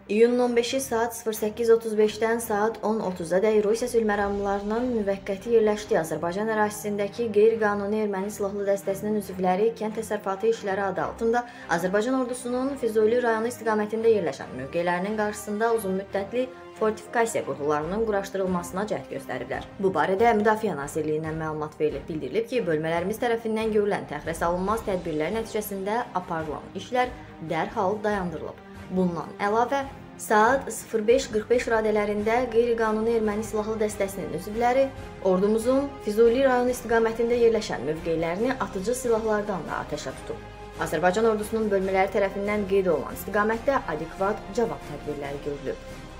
İyunun 15-i saat 08:35-dən saat 10:30-dək Rusiya sülh məramlarının müvəqqəti yerləşdiyi Azərbaycan ərazisindəki qeyri-qanuni erməni silahlı dəstəsinin üzvləri kənd təsərrüfatı işləri adı altında Azərbaycan ordusunun Füzuli rayonu istiqamətində yerləşən mövqelərinin qarşısında uzunmüddətli fortifikasiya qurğularının quraşdırılmasına cəhd göstəriblər. Bu barədə Müdafiə Nazirliyindən məlumat verilib. Bildirilib ki, bölmələrimiz tərəfindən görülən təxirəsalınmaz tədbirlər nəticəsində aparılan işlər dərhal dayandırılıb. Bundan əlavə, saat 05:45 radələrində qeyri-qanuni erməni silahlı dəstəsinin üzvləri ordumuzun Füzuli rayonu istiqamətində yerləşən mövqelərini atıcı silahlardan da atəşə tutub. Azərbaycan ordusunun bölmələri tərəfindən qeyd olunan istiqamətdə adekvat cavab tədbirləri görülüb.